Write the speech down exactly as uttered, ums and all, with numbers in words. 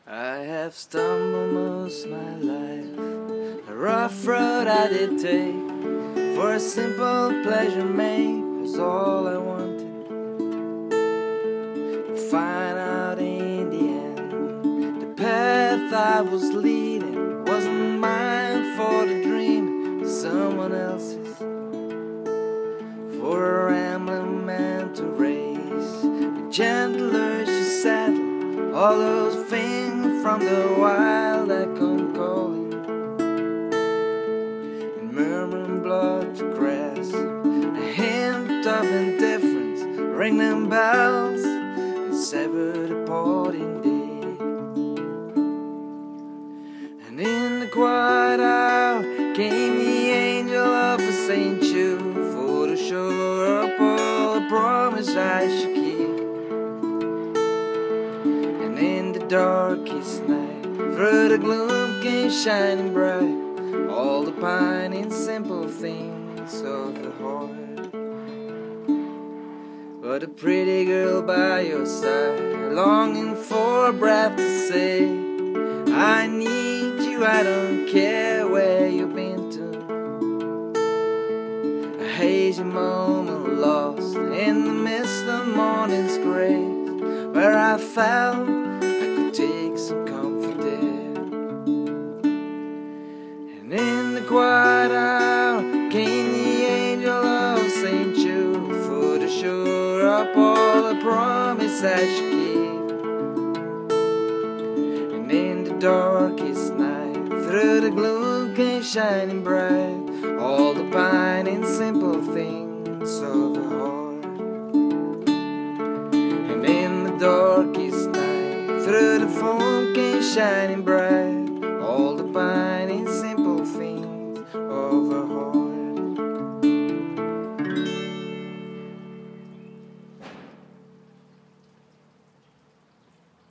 I have stumbled most my life, a rough road I did take, for a simple pleasure make was all I wanted. To find out in the end, the path I was leading wasn't mine for the dream, but someone else's, for a rambling man to raise. The gentler she saddled all those things from the wild that come calling, and murmuring blood to grass, a hint of indifference, ring them bells and sever the parting day. And in the quiet hour came the angel of a Saint Jude, for to show up all the promise I should keep. And in the darkest night, through the gloom came shining bright all the fine and simple things of the heart. But a pretty girl by your side, longing for a breath to say, I need you, I don't care where you've been to. A hazy moment lost in the mist of morning's grace, where I felt I could take some comfort there. And in the quiet hour came the angel of Saint Jude, for to shore up all the promise I should keep. And in the darkest night, through the gloom came shining bright all the fine and simple things of the heart. And in the darkest night, through the foam came shining bright